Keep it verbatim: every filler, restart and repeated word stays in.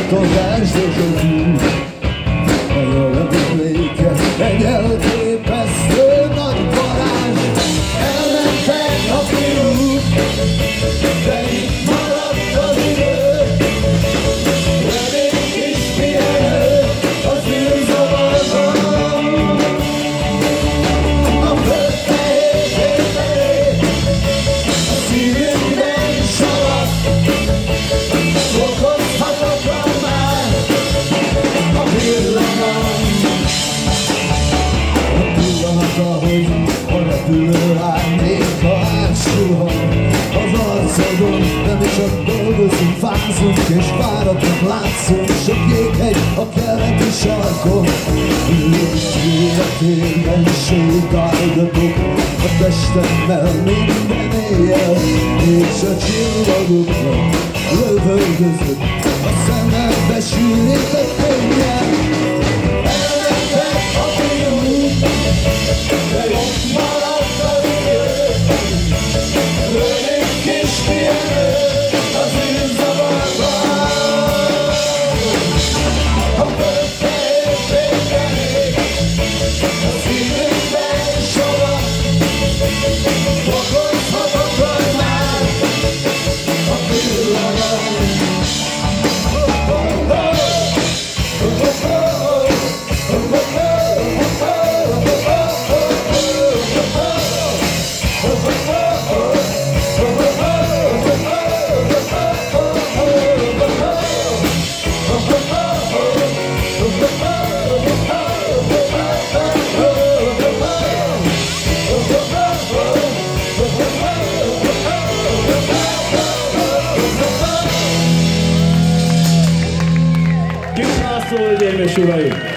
kattogás dögötű. A jövőléke egy elképesztő nagy varázs. Elmentek a fiúk, de itt maradt az idő. Remény kis pihenő az űrzavarban. A föld fehér képelé, a szívünkben savat. Okozhatatlan már a pillanat. A pillanat, ahogy a repülő árnyéka átsuhan az arcodon, de mi csak dolgozunk, fázunk és váratnak látszunk. Sok jéghegy a keleti sarkon, életében sétálgatok a testemmel minden éjjel, és a csillagoknak lövöldözök, a szemembe sűrít a fényjel. Elmentek a fiúk, de ott maradt az idő. Rövid kis pihenő az űrzavarban. A föld fehér fékenyé, a szívünkben soha. Okozhatatlan már a pillanat. Kis László, hölgyeim és uraim!